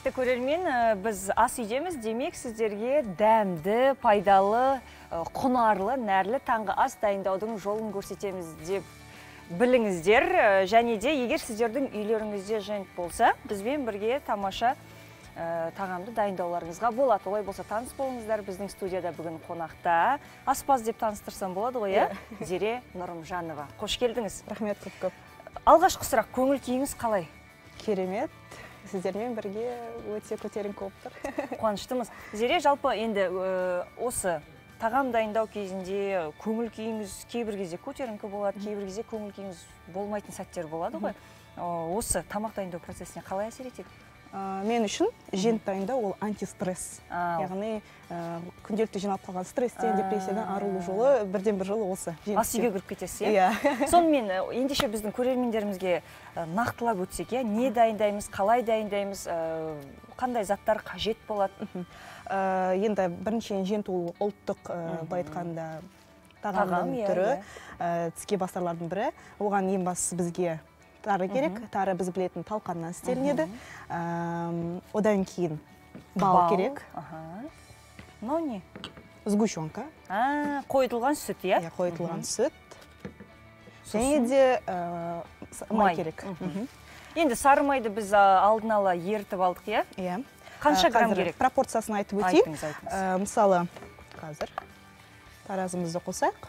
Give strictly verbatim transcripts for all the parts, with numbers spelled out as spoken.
Құрметті көрермен, біз ас үйдеміз, демек сіздерге дәмді, пайдалы, құнарлы, нәрлі таңғы ас дайындаудың жолын көрсетеміз деп біліңіздер. Және де егер сіздердің үйлеріңізде жиын болса, бізбен бірге тамаша тағамды дайындауларыңызға болады. Олай болса таныс болыңыздар. Біздің студияда бүгін қонақта аспаз деп таныстырсам болады ғой, иә? Зере Нұрымжанова. Қош келдіңіз. Рахмет көп. Алғашқы сұрақ, көңіл күйіңіз қалай? Керемет. Сіздермен бірге өте көтеріңкі болып тұр. Қуаныштымыз. Зере, жалпы енді осы тағам дайындау кезінде көңіл күйіңіз кейбір кезде көтеріңкі болады, кейбір кезде көңіл күйіңіз болмайтын сәттер болады ғой. Осы тамақ дайындау процесіне қалай әсер етеді? Мен үшін жент дайындау ол антистресс. Яғни күнделікті жиналып қалған стресстен, депрессиядан арылу жолы бірден бір жолы осы. Ас үйге кіріп кетесіз, иә? Сонымен ендеше біздің көрермендерімізге нақтылап өтсек, не дайындаймыз, қалай дайындаймыз, қандай заттар қажет болады? Енді біріншіден жент ол ұлттық былай айтқанда тағамның түрі, тіске басарлардың бірі. Оған ең бастысы бізге тары керек. Тары біз білетін талқаннан істелінеді. Одан кейін бал керек. Но не? Сгущенка. Қойытылған сүт, иә? Қойытылған сүт. Және де май керек. Енді сары майды біз алдын ала ертіп алдық, иә? Иә. Қанша грамм керек? Пропорциясын айтып өтейін. Мысалы, қазір таразымызды қосайық.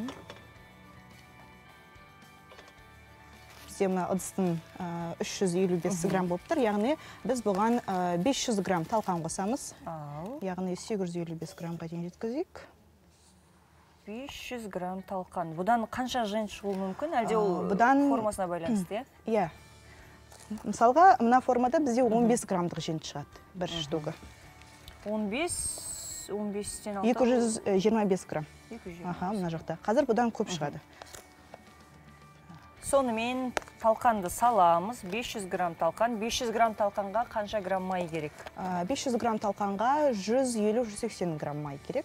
Мына ыдыстың үш жүз елу бес грамм болып тұр. Яғни біз бұған бес жүз грамм талқан қосамыз. Яғни сегіз жүз елу бес граммға дейін жеткізейік. бес жүз грамм талқан. Бұдан қанша жиын шығуы мүмкін? Әлде ол формасына байланысты, иә? Иә. Мысалға, мына формада бізде он бес граммдық жиын шығады. Бір штугы. он бес, он бестен екі жүз жиырма бес грамм. Аха, мына жақта. Қазір бұдан көп шығады. Сонымен талқанды саламыз. бес жүз грамм талқан. бес жүз грамм талқанға қанша грамм май керек? бес жүз грамм талқанға жүз елу жүз сексен грамм май керек.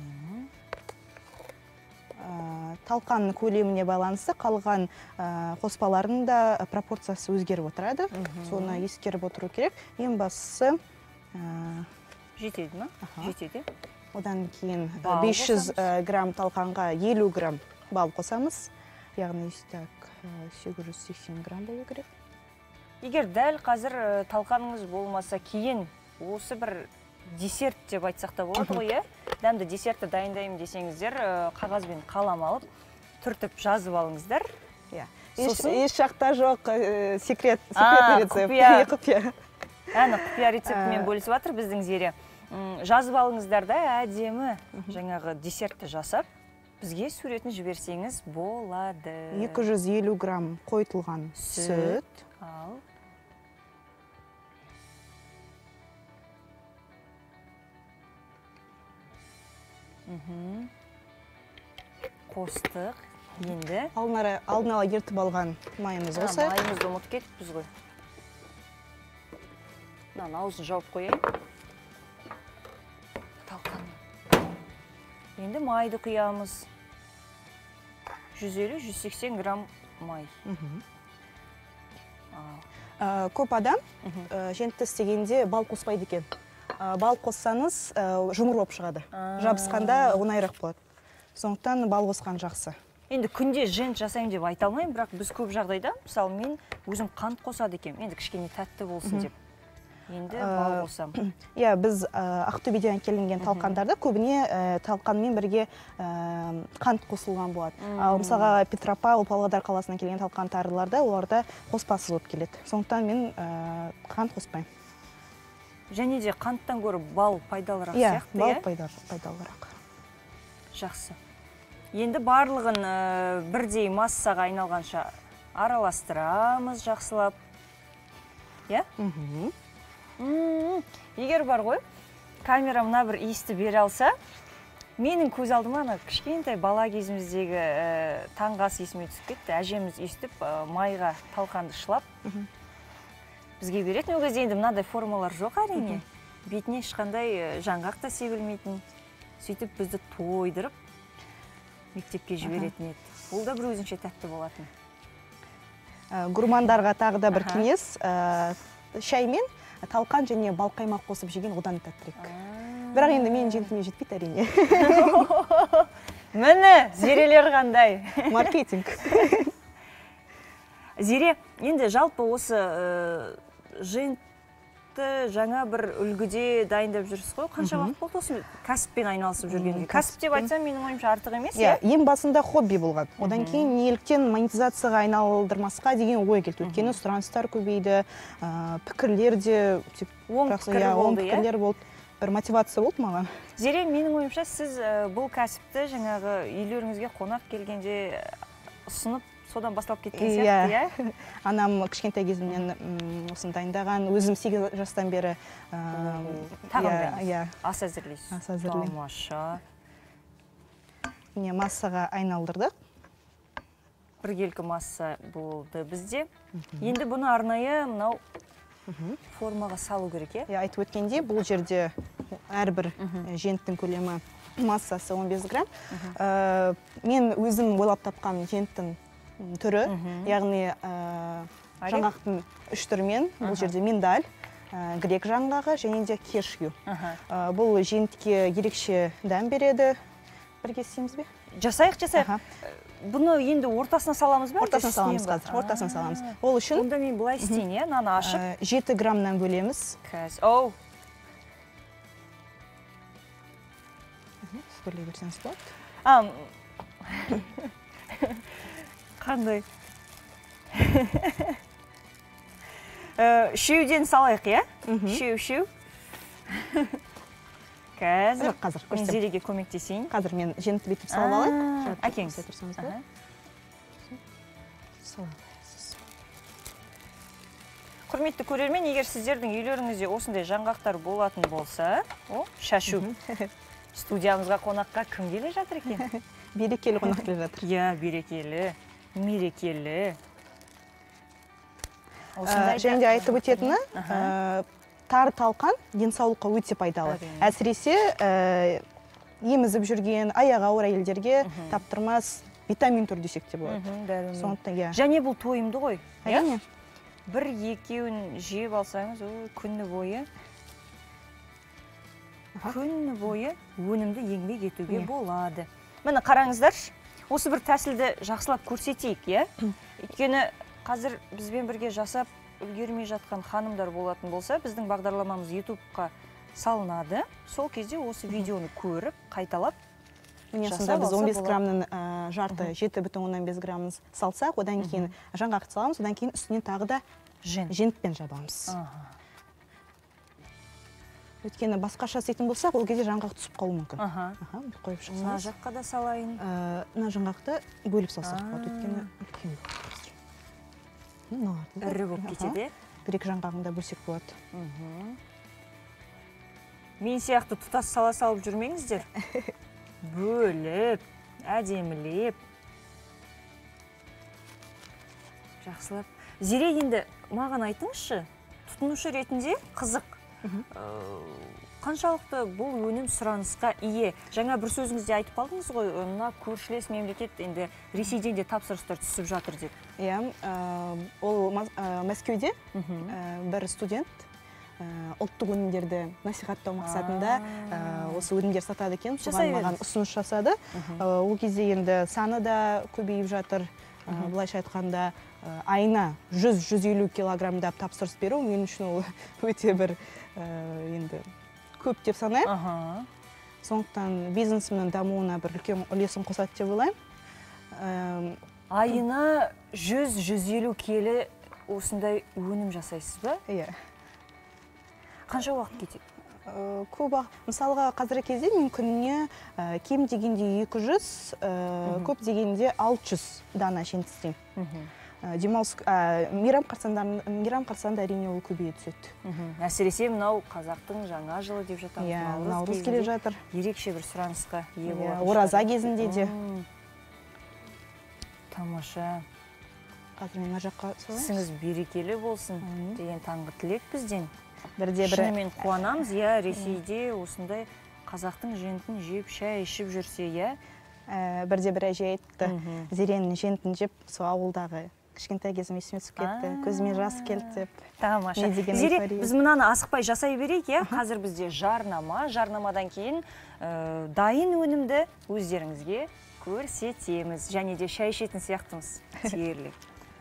Талқанның көлеміне байланысты қалған қоспалардың да пропорциясы өзгеріп отырады. Соны ескеріп отыру керек. Ең бастысы жетеді ме? Жетеді. Одан кейін бес жүз грамм талқанға елу грамм бал қосамыз. Яғни сегіз жүз сексен грамм болу керек. Егер дәл қазір талқаныңыз болмаса, кейін осы бір десерт деп айтсақ та болады ғой, иә? Дәмді десертті дайындаймын десеңіздер, қағаз бен қалам алып, түртіп жазып алыңыздар. Еш жақта жоқ секрет рецепт. Құпия. Әні құпия рецептімен бөлісіп жатыр біздің Зере. Жазып алыңыздар да әдемі жаңағы десертті жасап, бізге суретін жіберсеңіз болады. екі жүз елу грамм қойытылған сүт. Ал. Қостық. Енді. Алдын ала ертіп алған майымыз осы. Майымызды ұмытып кетіппіз ғой. Мынаны аузын жауып қояйын. Енді майды құямыз. жүз елу жүз сексен грамм май. Көп адам жентті істегенде бал қоспайды екен. Бал қоссаңыз жұмыр болып шығады. Жабысқанда оңайырақ болады. Сондықтан бал қосқан жақсы. Енді күнде жент жасаймын деп айта алмаймын, бірақ біз көп жағдайда, мысалы мен өзім қант қосады екен. Енді кішкене тәтті болсын деп. Енді бал қосам. Иә, біз Ақтөбеден әкелінген талқандарды көбіне талқанмен бірге қант қосылған болады. Ал мысалға Петропавл, Павлодар қаласынан келген талқан тарыларда оларда қоспасыз болып келеді. Сондықтан мен қант қоспаймын. Және де қанттан көріп бал пайдалырақ сияқты, иә? Бал пайдалырақ. Жақсы. Енді барлығын бірдей массаға айналғанша араластырамыз жақсылап. Иә? Егер бар ғой, камера мына бір иісті бере алса, менің көз алдыма кішкентай бала кезіміздегі таңғы ас есіме түсіп кетті. Әжеміз өйстіп майға талқанды шылап бізге беретін. Ол кезде енді мынадай формалар жоқ әрине. Бетіне ешқандай жаңғақ та себілмейтін. Сөйтіп бізді тойдырып мектепке жіберетін еді. Ол да бір өзінше тәтті болатын. Гурмандарға тағы да бір кеңес. Шаймен талқан және бал қаймақ қосып жеген одан тәттірек. Бірақ енді менің жентіме жетпейді әрине. Міне, Зерелер қандай. Маркетинг. Зере, енді жалпы осы жентті жаңа бір үлгіде дайындап жүрсіз ғой. Қанша уақыт болды осы кәсіппен айналысып жүргенге? Кәсіп деп айтсам, менің ойымша артық емес, иә? Ең басында хобби болған. Одан кейін неліктен монетизацияға айналдырмасқа деген ой келді. Өйткені сұраныстар көбейді, пікірлер де оң пікірлер болды. Бір мотивация болды маған. Зере, менің ойымша сіз бұл кәсіпті жаңағы үйлеріңізге қонақ келгенде ұсынып, содан басталып кеткен сияқты, иә? Анам кішкентай кезімнен осын дайындаған, өзім сегіз жастан бері тағамдаймыз, ас әзірлейсіз. Ас әзірлеймін. Тамаша. Міне массаға айналдырдық. Біргелкі масса болды бізде. Енді бұны арнайы мынау формаға салу керек, е? Айтып өткенде, бұл жерде әрбір женттің көлемі массасы он бес грамм. Мен өзім ойлап тапқан женттің түрі, яғни жаңғақтың үш түрімен, бұл жерде миндаль, грек жаңғағы және де кешью. Бұл жентке ерекше дәм береді. Бірге істейміз бе? Жасайық, жасайық. Бұны енді ортасына саламыз ба? Ортасына саламыз қазір, ортасына саламыз. Ол үшін... Онда мен бұлай істейін, е, наны ашып. жеті граммнан бөлеміз. Кәз, оу! Сөйлей берсеңіз болады. Қандай? Шеуден салайық, е? Шеу-шеу. Қазір. Қазір, көрсем. Зереге көмектесейін. Қазір мен жентті бетіп салып алайын. Әкең. Құрметті көрермен, егер сіздердің үйлеріңізде осындай жаңғақтар болатын болса, о, шашу. Студиямызға қонаққа кім келе жатыр екен? Берекелі қонақ келе жатыр. Иә, берекелі, мерекелі. Және де айтып өтетіні, тар талқан денсаулыққа өте пайдалы. Әсіресе емізіп жүрген, аяғы ауыр әйелдерге таптырмас витамин түр десек те болады. Және бұл тойымды ғой. Әрине. Бір екеуін жеп алсаңыз, күні бойы күні бойы өнімді еңбек етуге болады. Міне қараңыздар, осы бір тәсілді жақсылап көрсетейік, е? Өйткені қазір бізбен бірге жасап үлгермей жатқан ханымдар болатын болса, біздің бағдарламамыз ютубқа салынады. Сол кезде осы видеоны көріп, қайталап жасап алса болады. Біз он бес граммның жарты, жеті бүтін оннан бес граммын салсақ, одан кейін жаңғақты саламыз, одан кейін үстінен тағы да жентпен жабамыз. Өйткені басқаша істейтін болсақ, ол кезде жаңғақ түсіп қалуы мүмкін. Қойып шықсаңыз. Мына жаққа да салайын. Мына жаңғақты бөліп салсақ болады, өйткені үлкен болады. Ірі болып кетеді. Бір-екі жаңғағында бөлсек болады. Мен сияқты тұтас сала салып жүрмеңіздер. Бөліп, әдемілеп. Жақсылап. Зере, енді маған айтыңызшы, тұтынушы ретінде қызық. Қаншалықты бұл өнім сұранысқа ие? Жаңа бір сөзіңізде айтып қалдыңыз ғой, мына көршілес мемлекет енді Ресейден де тапсырыстар түсіп жатыр деп. Иә, ол Мәскеуде бір студент ұлттық өнімдерді насихаттау мақсатында осы өнімдер сатады екен, соған маған ұсыныс жасады. Ол кезде енді саны да көбейіп жатыр. Былайша айтқанда айына жүз жүз елу килограммдап тапсырыс беру мен үшін ол өте бір енді көп деп санаймын. Сондықтан бизнесімнің дамуына бір үлкен үлесін қосады деп ойлаймын. Айына жүз жүз елу келі осындай өнім жасайсыз ба? Иә. Қанша уақыт кетеді? Көп уақыт. Мысалға қазіргі кезде мен күніне кем дегенде екі жүз, көп дегенде алты жүз дана жент істеймін. Демалыс мейрам қарсаңында әрине ол көбейе түседі. Әсіресе мынау қазақтың жаңа жылы деп жатамыз. Наурыз келе жатыр. Ерекше бір сұранысқа ие болады. Ораза кезінде де. Тамаша. Қазір мен жаққа салайын. Ісіңіз берекелі болсын деген таңғы тілек бізден. Бірде-бірі. Шынымен қуанамыз, иә, Ресейде осындай қазақтың жентін жеп, шай ішіп жүрсе, иә. Бірде-бір әже айтты, Зеренің жентін жеп, сол ауылдағы кішкентай кезім есіме түсіп кетті, көзіме жас келді деп. Тамаша. Зере, біз мынаны асықпай жасай берейік, иә? Қазір бізде жарнама, жарнамадан кейін дайын өнімді өздеріңізге көрсетеміз. Және де шай ішетін сияқтымыз. Тиерлік.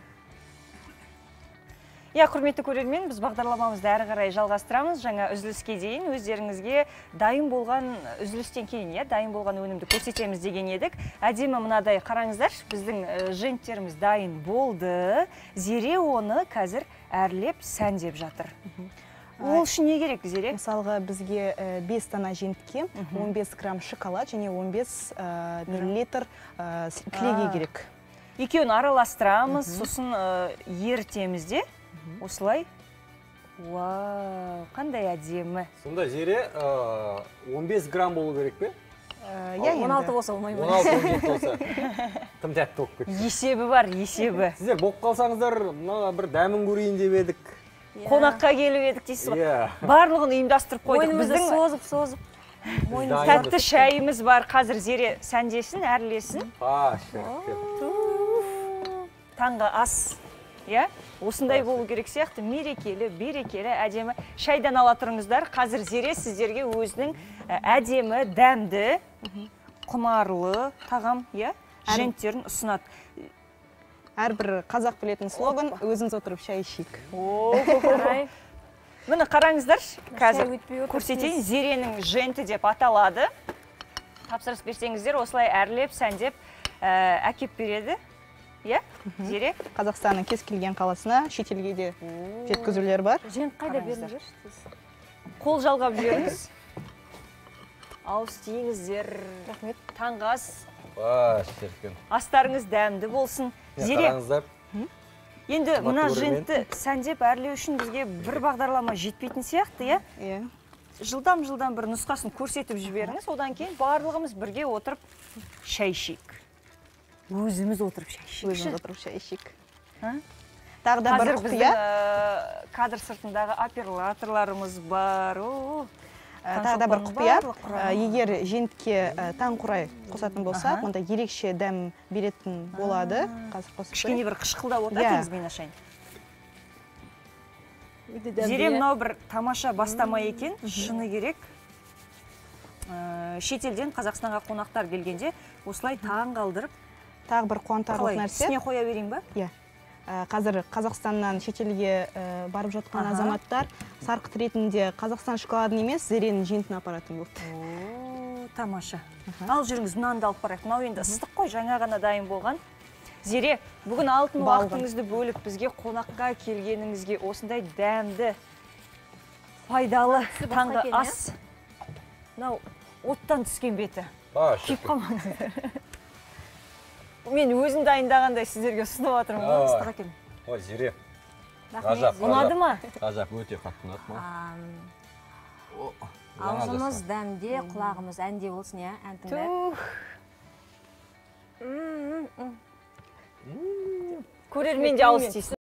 Иә, құрметті көрермен, біз бағдарламамызды әрі қарай жалғастырамыз. Жаңа үзіліске дейін өздеріңізге дайын болған үзілістен кейін, иә, дайын болған өнімді көрсетеміз деген едік. Әдемі мынадай қараңыздар, біздің женттеріміз дайын болды. Зере оны қазір әрлеп сәндеп жатыр. Ол үшін не керек, Зере? Мысалға, бізге бес дана жентке он бес грамм шоколад және он бес миллилитр клейге керек. Екеуін араластырамыз, сосын ертеміз де. Осылай. Вау, қандай әдемі. Сонда Зере он бес грамм болу керек пе? он алты болса оңай ма? он алты он жеті болса. Тым тәтті болып кетті. Есебі бар, есебі. Сіздер болып қалсаңыздар, мына бір дәмін көрейін деп едік. Қонаққа келіп едік дейсіз ғой. Барлығын ұйымдастырып қойдық. Ойынымызды созып-созып. Тәтті шайымыз бар. Қазір Зере сәндесін, әрлесін. Таңғы ас. Осындай болу керек сияқты, мерекелі, берекелі, әдемі. Шайдан ала тұрыңыздар. Қазір Зере сіздерге өзінің әдемі, дәмді, құнарлы тағам женттерін ұсынады. Әрбір қазақ білетін слоган, өзіңіз отырып шай ішейік. Міне қараңыздар, қазір көрсетейін, Зеренің женті деп аталады. Тапсырыс берсеңіздер, осылай әрлеп, сәндеп әкеп береді. Зере? Қазақстанның кез келген қаласына, шетелге де жеткізулер бар. Жент қайда беріңіздер? Қол жалғап жүріңіз. Ауыз тиіңіздер. Таңғы ас. Астарыңыз дәмді болсын. Зере, енді мына жентті сәндеп әрлеу үшін бізге бір бағдарлама жетпейтін сияқты, иә? Жылдам-жылдам бір нұсқасын көрсетіп жіберіңіз, одан кейін барлығымыз бірге отырып шай ішейік. Өзіміз отырып шай ішейік. Өзіміз отырып шай ішейік. Тағы да бір құпия. Қазір біздің кадр сыртындағы операторларымыз бар. Тағы да бір құпия. Егер жентке таң құрай қосатын болса, онда ерекше дәм беретін болады. Кішкене бір қышқылдап отыратыңыз мен ашайын. Зере, мынау бір тамаша бастама екен, шыны керек. Шетелден Қазақстанға қонақтар келгенде осылай таң қалдырып, тағы бір қуантарлық нәрсе. Үстіне қоя берейін ба? Иә. Қазір Қазақстаннан шетелге барып жатқан азаматтар сарқыт ретінде Қазақстан шоколадын емес, Зеренің жентін апаратын болды. Тамаша. Ал жүріңіз, мынаны да алып барайық. Мынау енді ыстық қой, жаңа ғана дайын болған. Зере, бүгін алтын уақытыңызды бөліп бізге қонаққа келгеніңізге осындай дәмді, пайдалы таңғы ас. Мынау оттан түскен беті. Кеп қалмаңыздар. Мен өзім дайындағандай сіздерге ұсынып отырмын. Ыстық екен. Ой, Зере. Ғажап. Ұнады ма? Ғажап, өте қатты ұнады ма? Аузымыз дәмде, құлағымыз әнде болсын, иә, ән тыңдайық. Көрермен де ауыз тиісін.